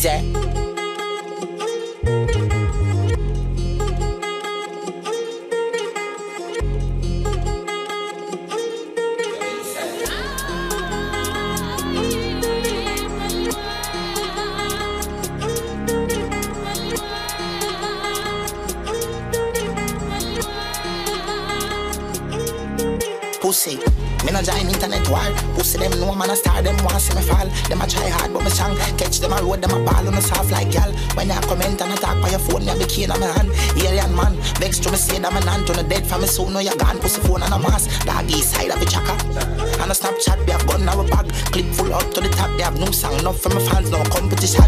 Easy. Pussy, me no join internet war. Pussy them know man a star, them want see me fall. Them a try hard but me strong. Catch them a road, them a ball on me soft like gal. When you comment and attack by your phone, you be keen on my hand. Alien man, vex to me say that my nan to the dead for me soon. Know you gone, pussy phone and a mask. Doggy side of the chaka. And a Snapchat, we have gun now a bag. Clip full up to the top, they have no song. Enough for my fans, no competition.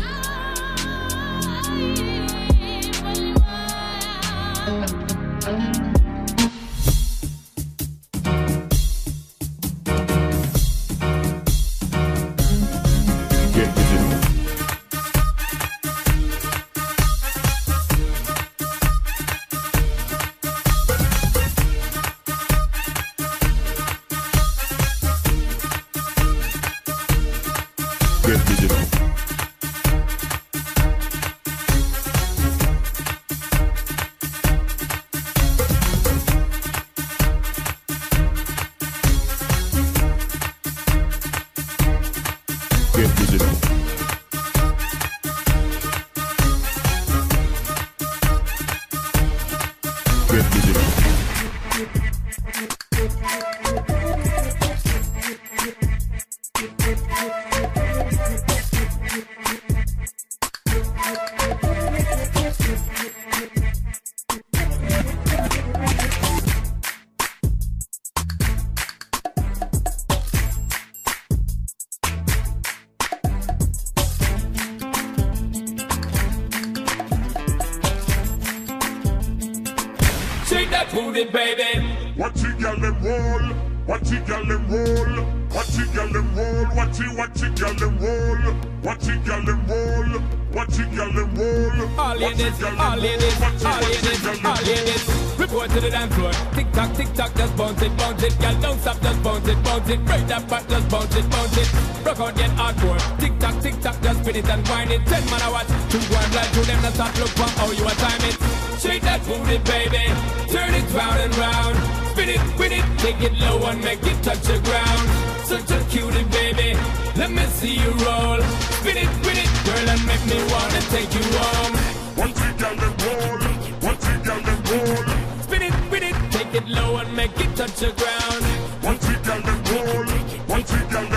Shake that booty, baby. Watch it, girl, them roll. Watch it, girl, them roll. Watch it, girl, them roll. Watch it, girl, them roll. Watch it, girl, them roll. Watch it, girl, them roll. All ladies, all ladies, all ladies, all ladies. Report to the dance floor. Tick tock, just bounce it, girl. Don't stop, just bounce it. Break that back, just bounce it. Rock out, get hardcore. Tick tock, just spin it and wind it. 10 man a watch, 2 1 like 2 them. Not stop, look for how you a time it. Shake that booty, baby. Turn it round and round. Spin it, with it, take it low and make it touch the ground. Such a cutie, baby. Let me see you roll. Spin it, with it, girl, and make me wanna take you home. Watch it, girl, them roll. Watch it, girl, them roll. Spin it, with it, take it low and make it touch the ground. Watch it, girl, them roll. Watch it, girl, them